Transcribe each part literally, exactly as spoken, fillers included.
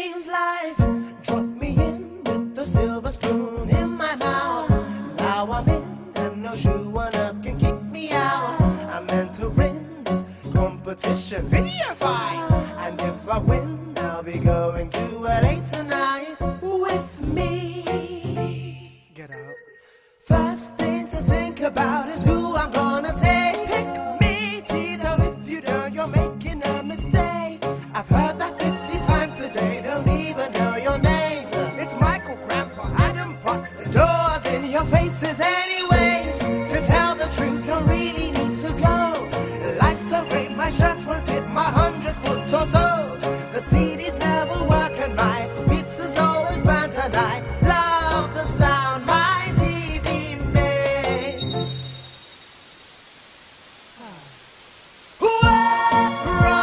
dreams life. Drop me in with the silver spoon in my mouth. Now I'm in and no shoe on earth can kick me out. I'm entering this competition, video fights, and if I win, I'll be going to L A tonight with me. Get out. First thing to think about is who I'm gonna take. Pick me, Tito, if you don't, you're making a mistake. I've heard that fifty times today, don't even know your names. It's Michael, Grandpa, Adam, Buxton, doors in your faces anyways. To tell the truth, don't really need to go. Life's so great, my shirts won't fit my hundred foot or so. The C Ds never work and my pizza's always burnt, and I love the sound my T V makes. Whoever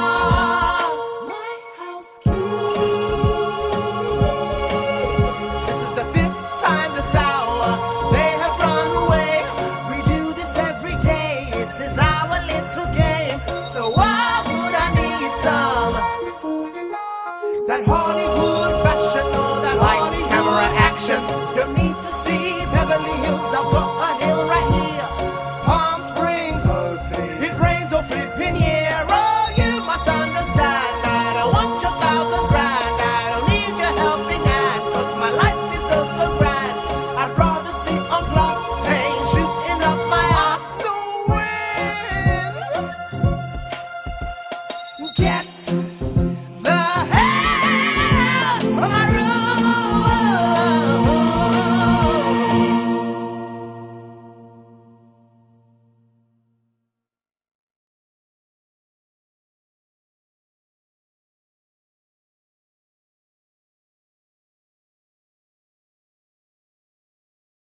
my house keys. This is the fifth time this hour they have run away. We do this every day, it is our little game. So why would I need some California love? That Hollywood